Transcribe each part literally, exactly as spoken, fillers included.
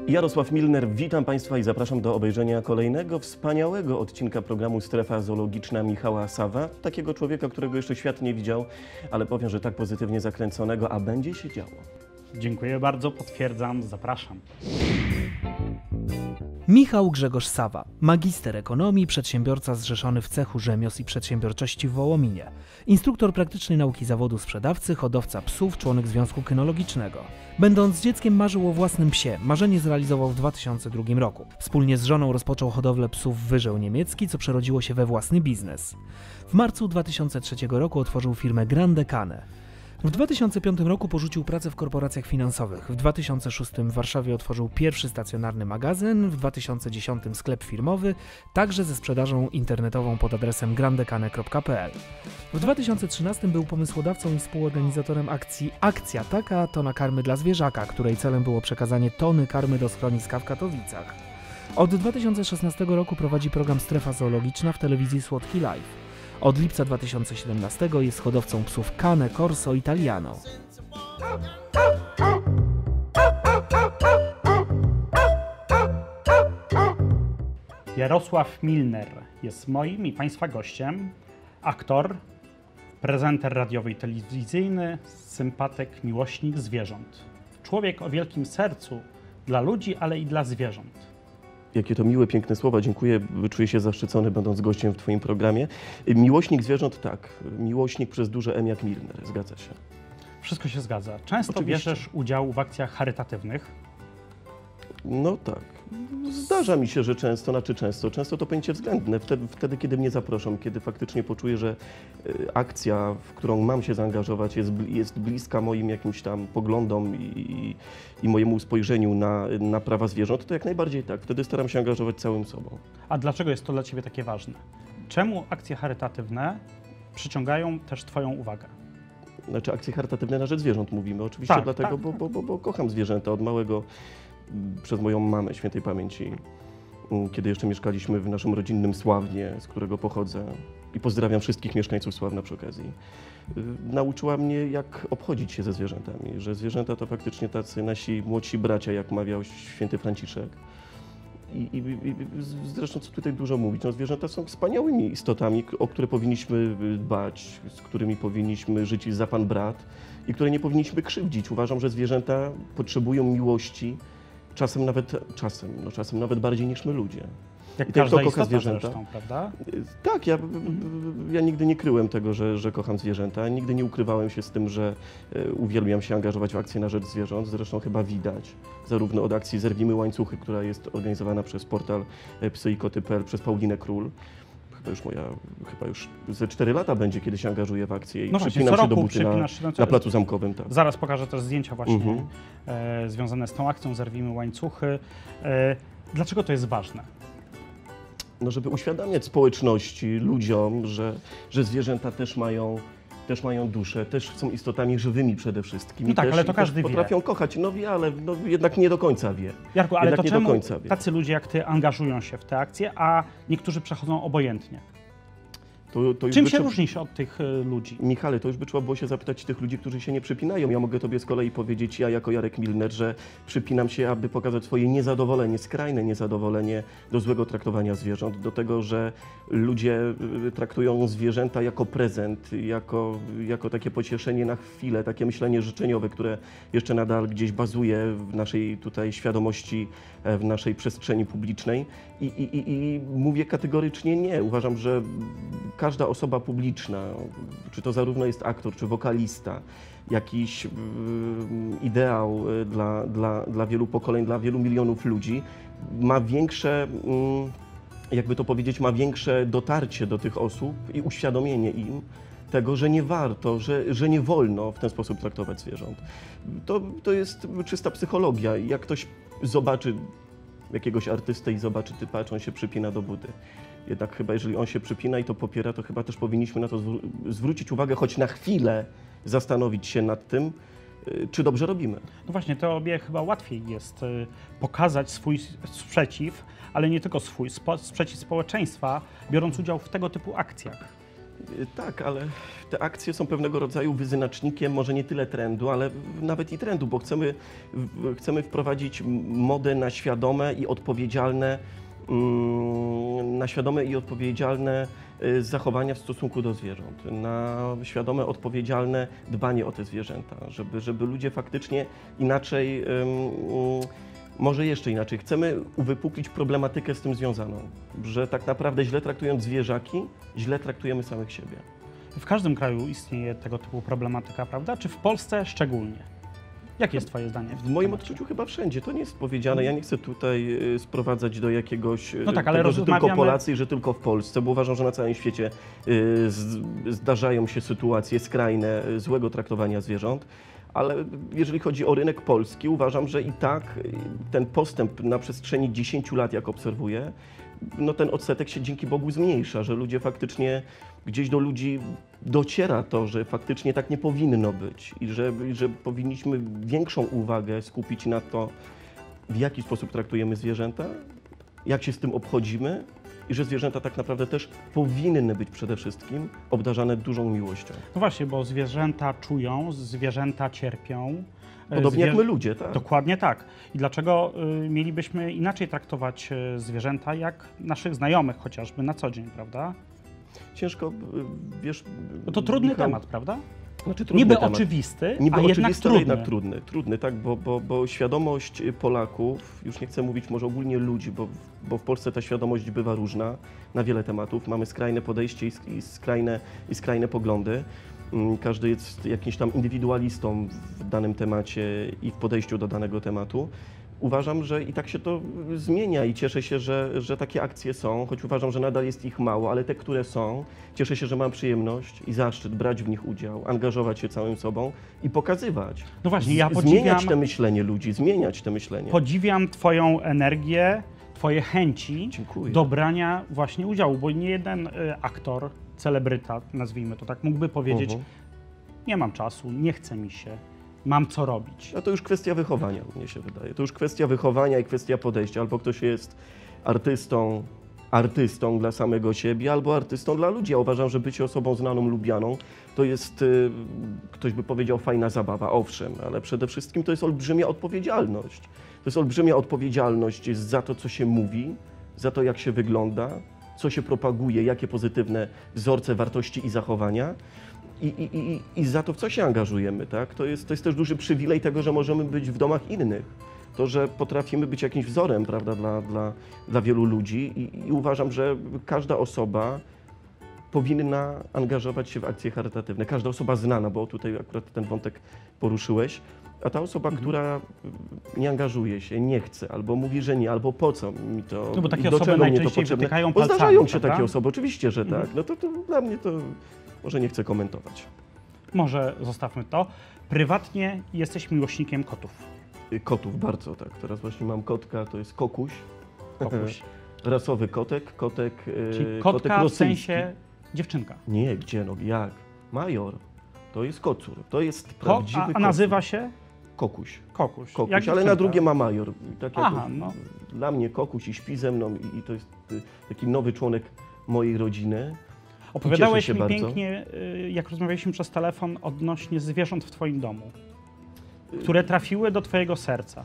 Jarosław Milner, witam Państwa i zapraszam do obejrzenia kolejnego wspaniałego odcinka programu Strefa Zoologiczna Michała Sawa. Takiego człowieka, którego jeszcze świat nie widział, ale powiem, że tak pozytywnie zakręconego, a będzie się działo. Dziękuję bardzo, potwierdzam, zapraszam. Michał Grzegorz Sawa, magister ekonomii, przedsiębiorca zrzeszony w cechu rzemiosł i przedsiębiorczości w Wołominie, instruktor praktycznej nauki zawodu sprzedawcy, hodowca psów, członek Związku Kynologicznego. Będąc dzieckiem marzył o własnym psie, marzenie zrealizował w dwa tysiące drugim roku. Wspólnie z żoną rozpoczął hodowlę psów Wyżeł Niemiecki, co przerodziło się we własny biznes. W marcu dwa tysiące trzeciego roku otworzył firmę Grande Cane. W dwa tysiące piątym roku porzucił pracę w korporacjach finansowych. W dwa tysiące szóstym w Warszawie otworzył pierwszy stacjonarny magazyn, w dwa tysiące dziesiątym sklep firmowy, także ze sprzedażą internetową pod adresem grandecane kropka p l. W dwa tysiące trzynastym był pomysłodawcą i współorganizatorem akcji Akcja Taka Tona Karmy dla Zwierzaka, której celem było przekazanie tony karmy do schroniska w Katowicach. Od dwa tysiące szesnastego roku prowadzi program Strefa Zoologiczna w telewizji Słodki Live. Od lipca dwa tysiące siedemnastego jest hodowcą psów Cane Corso Italiano. Jarosław Milner jest moim i Państwa gościem, aktor, prezenter radiowy i telewizyjny, sympatyk, miłośnik zwierząt. Człowiek o wielkim sercu dla ludzi, ale i dla zwierząt. Jakie to miłe, piękne słowa. Dziękuję. Czuję się zaszczycony, będąc gościem w Twoim programie. Miłośnik zwierząt, tak. Miłośnik przez duże M jak Milner. Zgadza się. Wszystko się zgadza. Często Oczywiście. bierzesz udział w akcjach charytatywnych. No tak. Zdarza mi się, że często, znaczy często, często to pojęcie względne. Wtedy, wtedy, kiedy mnie zaproszą, kiedy faktycznie poczuję, że y, akcja, w którą mam się zaangażować, jest, jest bliska moim jakimś tam poglądom i, i mojemu spojrzeniu na, na prawa zwierząt, to jak najbardziej tak. Wtedy staram się angażować całym sobą. A dlaczego jest to dla Ciebie takie ważne? Czemu akcje charytatywne przyciągają też Twoją uwagę? Znaczy akcje charytatywne na rzecz zwierząt mówimy. Oczywiście Tak, dlatego, tak, bo, tak. bo, bo, bo kocham zwierzęta od małego. Przez moją mamę świętej pamięci, kiedy jeszcze mieszkaliśmy w naszym rodzinnym Sławnie, z którego pochodzę, i pozdrawiam wszystkich mieszkańców Sławna przy okazji, nauczyła mnie, jak obchodzić się ze zwierzętami, że zwierzęta to faktycznie tacy nasi młodsi bracia, jak mawiał święty Franciszek. I, i, i zresztą co tutaj dużo mówić, no, zwierzęta są wspaniałymi istotami, o które powinniśmy dbać, z którymi powinniśmy żyć za pan brat i które nie powinniśmy krzywdzić. Uważam, że zwierzęta potrzebują miłości, czasem nawet, czasem, no czasem nawet bardziej niż my ludzie. Jak I ten, każda kto kocha istota zwierzęta, zresztą, prawda? tak, ja, ja nigdy nie kryłem tego, że, że kocham zwierzęta, nigdy nie ukrywałem się z tym, że e, uwielbiam się angażować w akcje na rzecz zwierząt, zresztą chyba widać, zarówno od akcji Zerwijmy łańcuchy, która jest organizowana przez portal psy i koty kropka p l, przez Paulinę Król. Chyba już moja, chyba już ze cztery lata będzie, kiedy się angażuję w akcję i No właśnie, przypinam co się do roku buty na, przypinasz się do- na Placu Zamkowym. Tak. Zaraz pokażę też zdjęcia właśnie Mhm. e, związane z tą akcją Zerwijmy łańcuchy. E, dlaczego to jest ważne? No, żeby uświadamiać społeczności, ludziom, że, że zwierzęta też mają, też mają duszę, też są istotami żywymi przede wszystkim. No I tak, też, ale to i każdy też wie. potrafią kochać, no wie, ale no, jednak nie do końca wie. Jarku, ale Jednak to nie do czemu końca wie. tacy ludzie jak Ty angażują się w te akcje, a niektórzy przechodzą obojętnie? To, to już Czym by się trzeba- różnisz od tych y, ludzi? Michale, to już by trzeba było się zapytać tych ludzi, którzy się nie przypinają. Ja mogę Tobie z kolei powiedzieć, ja jako Jarek Milner, że przypinam się, aby pokazać swoje niezadowolenie, skrajne niezadowolenie do złego traktowania zwierząt, do tego, że ludzie y, traktują zwierzęta jako prezent, jako, jako takie pocieszenie na chwilę, takie myślenie życzeniowe, które jeszcze nadal gdzieś bazuje w naszej tutaj świadomości, e, w naszej przestrzeni publicznej. I, i, i, i mówię kategorycznie nie. Uważam, że każda osoba publiczna, czy to zarówno jest aktor, czy wokalista, jakiś y, ideał y, dla, dla, dla wielu pokoleń, dla wielu milionów ludzi, ma większe, y, jakby to powiedzieć, ma większe dotarcie do tych osób i uświadomienie im tego, że nie warto, że, że nie wolno w ten sposób traktować zwierząt. To, to jest czysta psychologia. Jak ktoś zobaczy jakiegoś artystę i zobaczy, ty patrz, on się przypina do buty. Jednak chyba jeżeli on się przypina i to popiera, to chyba też powinniśmy na to zwró- zwrócić uwagę, choć na chwilę zastanowić się nad tym, y, czy dobrze robimy. No właśnie, tobie chyba łatwiej jest y, pokazać swój sprzeciw, ale nie tylko swój, spo, sprzeciw społeczeństwa, biorąc udział w tego typu akcjach. Tak, ale te akcje są pewnego rodzaju wyznacznikiem, może nie tyle trendu, ale nawet i trendu, bo chcemy, w- chcemy wprowadzić modę na świadome i odpowiedzialne, mm, na świadome i odpowiedzialne y, zachowania w stosunku do zwierząt, na świadome, odpowiedzialne dbanie o te zwierzęta, żeby, żeby ludzie faktycznie inaczej, ym, mm, może jeszcze inaczej, chcemy uwypuklić problematykę z tym związaną, że tak naprawdę źle traktując zwierzaki, źle traktujemy samych siebie. W każdym kraju istnieje tego typu problematyka, prawda? Czy w Polsce szczególnie? Jakie jest Twoje zdanie? W moim odczuciu chyba wszędzie, to nie jest powiedziane. Ja nie chcę tutaj y, sprowadzać do jakiegoś y, No tak, ale tego, że tylko rozmawiamy- Polacy i że tylko w Polsce, bo uważam, że na całym świecie y, z, zdarzają się sytuacje skrajne y, złego traktowania zwierząt. Ale jeżeli chodzi o rynek polski, uważam, że i tak y, ten postęp na przestrzeni dziesięciu lat, jak obserwuję, no ten odsetek się dzięki Bogu zmniejsza, że ludzie faktycznie, gdzieś do ludzi dociera to, że faktycznie tak nie powinno być i że, i że powinniśmy większą uwagę skupić na to, w jaki sposób traktujemy zwierzęta, jak się z tym obchodzimy i że zwierzęta tak naprawdę też powinny być przede wszystkim obdarzane dużą miłością. No właśnie, bo zwierzęta czują, zwierzęta cierpią. Podobnie jak Zwier- my ludzie, tak? Dokładnie tak. I dlaczego y, mielibyśmy inaczej traktować y, zwierzęta jak naszych znajomych chociażby na co dzień, prawda? Ciężko, y, wiesz... No to trudny Michał, temat, prawda? Znaczy, trudny Niby temat. oczywisty, Niby a jednak oczywisty, ale trudny. jednak trudny. Trudny, tak, bo, bo, bo świadomość Polaków, już nie chcę mówić może ogólnie ludzi, bo, bo w Polsce ta świadomość bywa różna na wiele tematów. Mamy skrajne podejście i, sk- i, skrajne, i skrajne poglądy. Mm, Każdy jest jakimś tam indywidualistą w danym temacie i w podejściu do danego tematu. Uważam, że i tak się to zmienia i cieszę się, że, że takie akcje są, choć uważam, że nadal jest ich mało, ale te, które są, cieszę się, że mam przyjemność i zaszczyt brać w nich udział, angażować się całym sobą i pokazywać. No właśnie, ja Z- podziwiam, Zmieniać te myślenie ludzi, zmieniać te myślenie. podziwiam Twoją energię, Twoje chęci Dziękuję. do brania właśnie udziału, bo nie jeden y, aktor, celebryta, nazwijmy to tak, mógłby powiedzieć, Mhm. nie mam czasu, nie chce mi się, mam co robić. A to już kwestia wychowania, mnie się wydaje. To już kwestia wychowania i kwestia podejścia. Albo ktoś jest artystą, artystą dla samego siebie, albo artystą dla ludzi. Ja uważam, że bycie osobą znaną, lubianą, to jest, y, ktoś by powiedział, fajna zabawa, owszem, ale przede wszystkim to jest olbrzymia odpowiedzialność. To jest olbrzymia odpowiedzialność za to, co się mówi, za to, jak się wygląda, co się propaguje, jakie pozytywne wzorce, wartości i zachowania. I, i, i, I za to, w co się angażujemy, tak? To jest, to jest też duży przywilej tego, że możemy być w domach innych. To, że potrafimy być jakimś wzorem, prawda, dla, dla, dla wielu ludzi i, i uważam, że każda osoba powinna angażować się w akcje charytatywne. Każda osoba znana, bo tutaj akurat ten wątek poruszyłeś, a ta osoba, Mhm. która nie angażuje się, nie chce, albo mówi, że nie, albo po co mi to, No bo takie do osoby czego mnie to najczęściej potrzebne. wytykają Bo palcami, zdarzają się prawda? takie osoby, oczywiście, że Mhm. tak. No to, to dla mnie to może nie chcę komentować. Może zostawmy to. Prywatnie jesteś miłośnikiem kotów. Y, Kotów bardzo, tak. Teraz właśnie mam kotka, to jest kokuś. Kokuś. Rasowy kotek, kotek, y, Czyli kotek kotka w rosyjski. sensie dziewczynka. Nie, gdzie no, jak? Major. To jest kocur, to jest Ko- prawdziwy a, a kocur. nazywa się Kokuś. Kokuś. Kokuś, Jak ale na dziewczynka. drugie ma major. I tak Aha, jakoś, no. Dla mnie kokuś i śpi ze mną i, i to jest y, taki nowy członek mojej rodziny. Opowiadałeś Cieszę się mi bardzo. pięknie, y, jak rozmawialiśmy przez telefon, odnośnie zwierząt w Twoim domu, które trafiły do Twojego serca.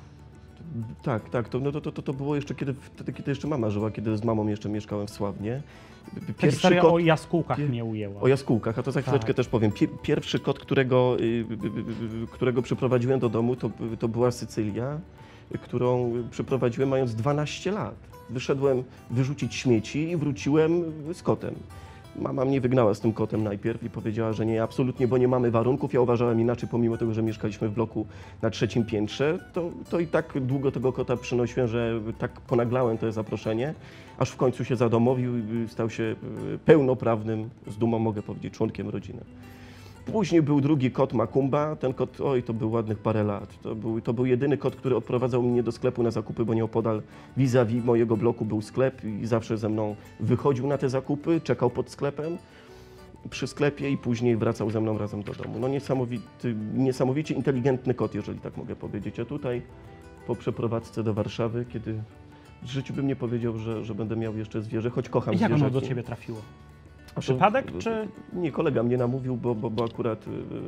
Tak, tak, to, no to, to, to, to było jeszcze kiedy, wtedy, kiedy jeszcze mama żyła, kiedy z mamą jeszcze mieszkałem w Sławnie. Ta historia kot- o jaskółkach pier- mnie ujęła. O jaskółkach, a to za chwileczkę Tak. też powiem. Pie- Pierwszy kot, którego, y, y, y, y, którego przyprowadziłem do domu, to, to była Sycylia, y, którą przyprowadziłem mając dwanaście lat. Wyszedłem wyrzucić śmieci i wróciłem z kotem. Mama mnie wygnała z tym kotem najpierw i powiedziała, że nie, absolutnie, bo nie mamy warunków. Ja uważałem inaczej, pomimo tego, że mieszkaliśmy w bloku na trzecim piętrze, to, to i tak długo tego kota przynosiłem, że tak ponaglałem to zaproszenie, aż w końcu się zadomowił i stał się y, pełnoprawnym, z dumą mogę powiedzieć, członkiem rodziny. Później był drugi kot Makumba. Ten kot, oj, to był ładnych parę lat. To był, to był jedyny kot, który odprowadzał mnie do sklepu na zakupy, bo nieopodal vis-a-vis mojego bloku był sklep i zawsze ze mną wychodził na te zakupy, czekał pod sklepem, przy sklepie i później wracał ze mną razem do domu. No niesamowity, niesamowicie inteligentny kot, jeżeli tak mogę powiedzieć. A tutaj po przeprowadzce do Warszawy, kiedy w życiu bym nie powiedział, że, że będę miał jeszcze zwierzę, choć kocham Jak ono zwierzaki. do Ciebie trafiło? A to- Przypadek, czy... Nie, kolega mnie namówił, bo, bo, bo akurat y,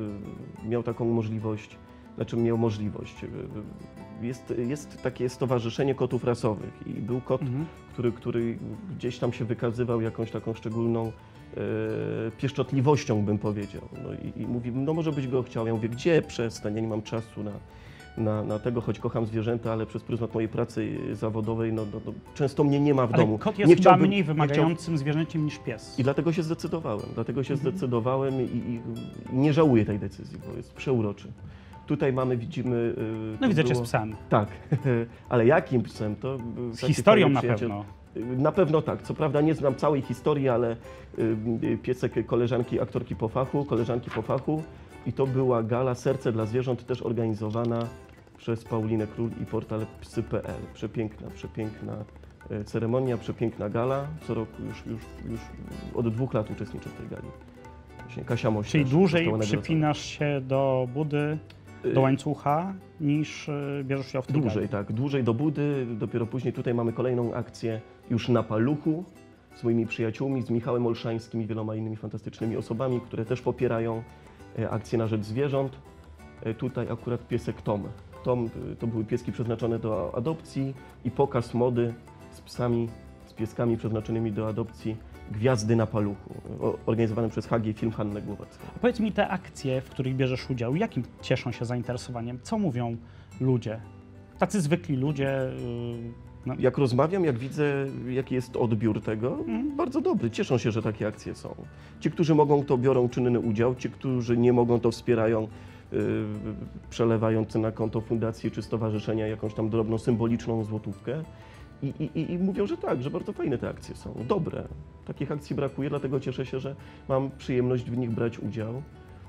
y, miał taką możliwość, znaczy miał możliwość. Y, y, Jest, jest takie stowarzyszenie kotów rasowych i był kot, Mhm. który, który gdzieś tam się wykazywał jakąś taką szczególną e, pieszczotliwością, bym powiedział. No i, i mówi, no może byś go chciał. Ja mówię, gdzie? Przestań, ja nie mam czasu na, na, na tego, choć kocham zwierzęta, ale przez pryzmat mojej pracy zawodowej, no, no, no często mnie nie ma w Ale domu. kot jest Nie chyba chciałbym- mniej nie chciał- wymagającym zwierzęciem niż pies. I dlatego się zdecydowałem, dlatego się Mhm. zdecydowałem i, i, i nie żałuję tej decyzji, bo jest przeuroczy. Tutaj mamy, widzimy... y, No to widzę cię z było- psem. Tak, ale jakim psem? To był Z taki historią fajny na przyjaciel. pewno. Na pewno tak. Co prawda nie znam całej historii, ale y, y, piesek koleżanki aktorki po fachu, koleżanki po fachu i to była gala Serce dla zwierząt, też organizowana przez Paulinę Król i portal psy kropka p l. Przepiękna, przepiękna y, ceremonia, przepiękna gala. Co roku już, już, już od dwóch lat uczestniczę w tej gali. Właśnie Kasia Moś Czyli też dłużej została nagrodzona. przypinasz się do budy, do łańcucha, niż y, bierzesz udział w tej Dłużej, gali. tak. Dłużej do budy. Dopiero później tutaj mamy kolejną akcję już na paluchu z moimi przyjaciółmi, z Michałem Olszańskim i wieloma innymi fantastycznymi osobami, które też popierają e, akcję na rzecz zwierząt. E, Tutaj akurat piesek Tom. Tom e, to były pieski przeznaczone do adopcji i pokaz mody z psami, z pieskami przeznaczonymi do adopcji Gwiazdy na paluchu, o- organizowany przez H G Film Hannę Głowacką. Powiedz mi te akcje, w których bierzesz udział, jakim cieszą się zainteresowaniem? Co mówią ludzie? Tacy zwykli ludzie. y, no, Jak rozmawiam, jak widzę, jaki jest odbiór tego, Mhm. bardzo dobry. Cieszą się, że takie akcje są. Ci, którzy mogą, to biorą czynny udział, ci, którzy nie mogą, to wspierają, yy, przelewając na konto fundacji czy stowarzyszenia jakąś tam drobną, symboliczną złotówkę. I, i, I mówią, że tak, że bardzo fajne te akcje są, dobre. Takich akcji brakuje, dlatego cieszę się, że mam przyjemność w nich brać udział.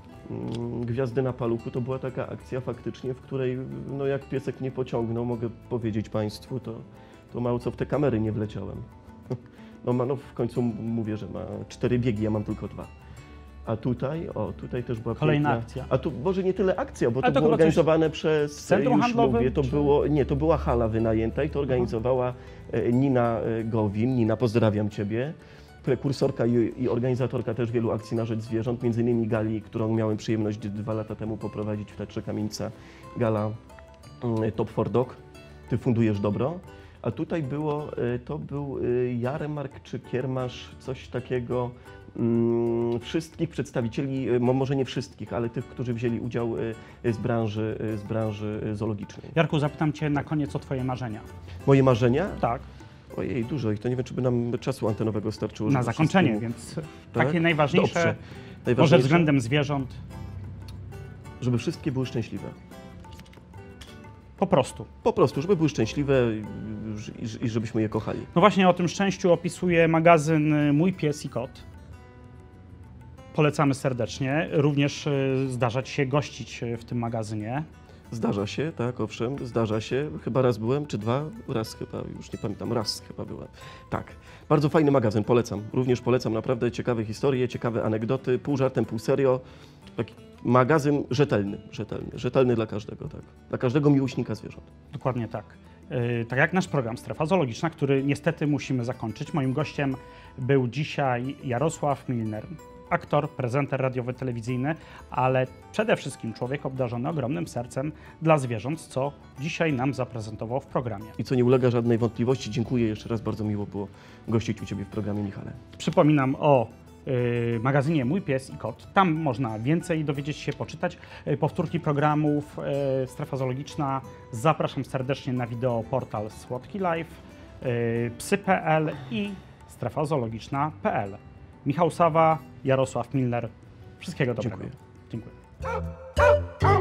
Mm, Gwiazdy na paluchu to była taka akcja faktycznie, w której no jak piesek mnie pociągnął, mogę powiedzieć Państwu, to, to mało co w te kamery nie wleciałem. No, ma, no w końcu m- mówię, że ma cztery biegi, ja mam tylko dwa. A tutaj, o, tutaj też była Kolejna piękna... akcja. A tu może nie tyle akcja, bo Ale to, to było chyba coś organizowane przez, w centrum już handlowym, mówię, to czy- było, nie, to była hala wynajęta i to organizowała e, Nina e, Gowin. Nina, pozdrawiam Ciebie. Prekursorka i, i organizatorka też wielu akcji na rzecz zwierząt, między innymi gali, którą miałem przyjemność dwa lata temu poprowadzić w Teatrze Kamienica, gala mm, Top for Dog. Ty fundujesz dobro. A tutaj było, e, to był e, jarmark czy kiermasz, coś takiego, mm, wszystkich przedstawicieli, e, mo- może nie wszystkich, ale tych, którzy wzięli udział e, z branży, e, z branży e, zoologicznej. Jarku, zapytam cię na koniec o twoje marzenia. Moje marzenia? Tak, Ojej, dużo ich, to nie wiem, czy by nam czasu antenowego starczyło. na żeby zakończenie, wszystkim- więc Tak? takie najważniejsze, Dobrze. może Najważniejsze, względem zwierząt, żeby wszystkie były szczęśliwe. po prostu. Po prostu, żeby były szczęśliwe i, i, i żebyśmy je kochali. No właśnie o tym szczęściu opisuje magazyn y, Mój Pies i Kot. Polecamy serdecznie. Również y, zdarza ci się gościć y, w tym magazynie. Zdarza się, tak, owszem, zdarza się. Chyba raz byłem, czy dwa? Raz chyba, już nie pamiętam, raz chyba byłem. Tak. Bardzo fajny magazyn, polecam. Również polecam naprawdę ciekawe historie, ciekawe anegdoty, pół żartem, pół serio. Taki magazyn rzetelny, rzetelny, rzetelny dla każdego, tak. Dla każdego miłośnika zwierząt. Dokładnie tak. Yy, tak jak nasz program Strefa Zoologiczna, który niestety musimy zakończyć. Moim gościem był dzisiaj Jarosław Milner, aktor, prezenter radiowy, telewizyjny, ale przede wszystkim człowiek obdarzony ogromnym sercem dla zwierząt, co dzisiaj nam zaprezentował w programie. I co nie ulega żadnej wątpliwości, dziękuję jeszcze raz, bardzo miło było gościć u Ciebie w programie, Michale. Przypominam o y, magazynie Mój Pies i Kot. Tam można więcej dowiedzieć się, poczytać. Y, powtórki programów y, Strefa Zoologiczna. Zapraszam serdecznie na wideo portal Słodki Life, y, psy kropka p l i strefa zoologiczna kropka p l. Michał Sawa, Jarosław Milner. Wszystkiego dobrego. Dziękuję. Dziękuję.